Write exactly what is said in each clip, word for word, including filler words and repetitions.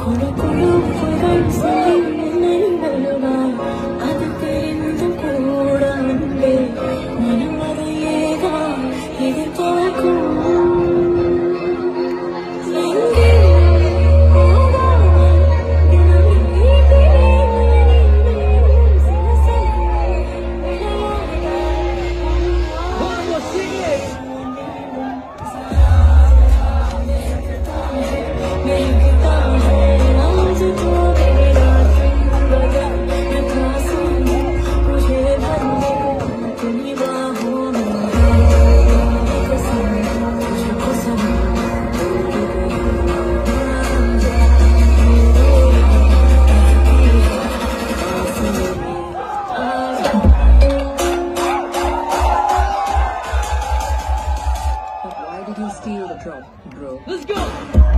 Let's go!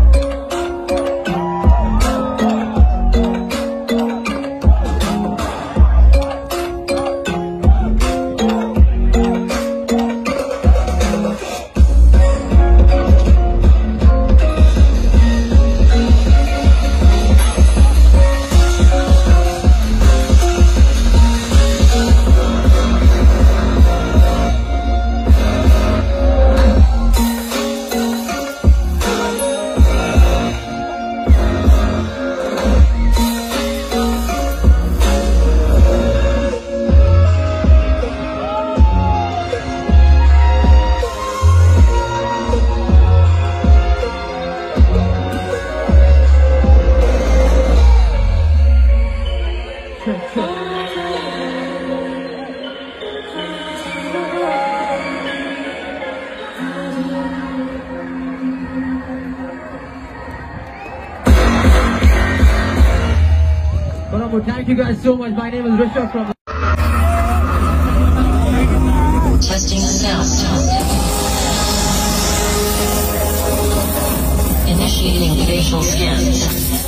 Thank you guys so much. My name is Rishabh from Testing sound. Initiating facial scans.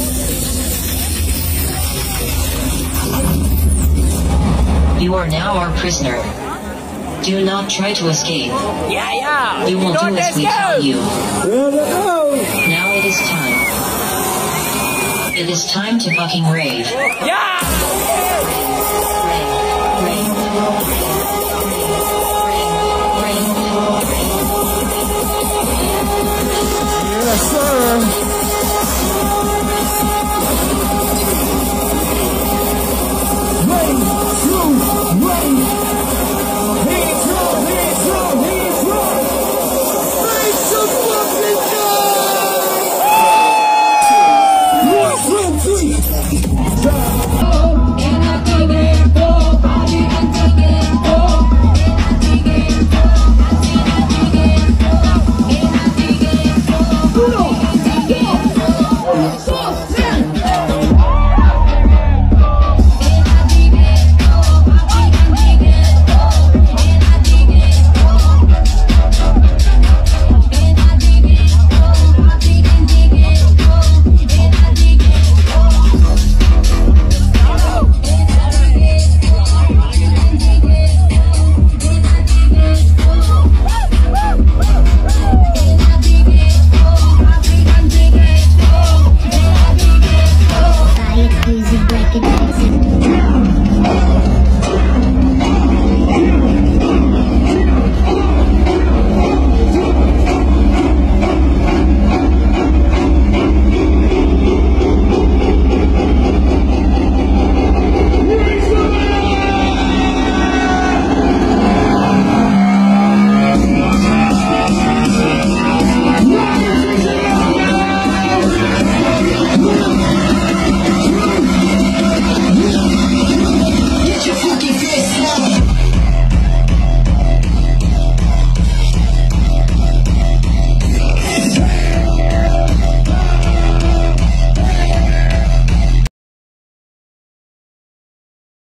You are now our prisoner. Do not try to escape. Yeah, yeah. You will do as we tell you. Now it is time. It is time to fucking rave. Yeah! Rave, Yes, sir. Rain, true, rain. He's wrong, he's wrong, he's wrong. Make some fucking noise! One, two, three. Can I dig it? Go, body and dig it. Go. Can I dig it? Go. Can I dig it? Go. Can I dig it? Go. Can I dig it? Go.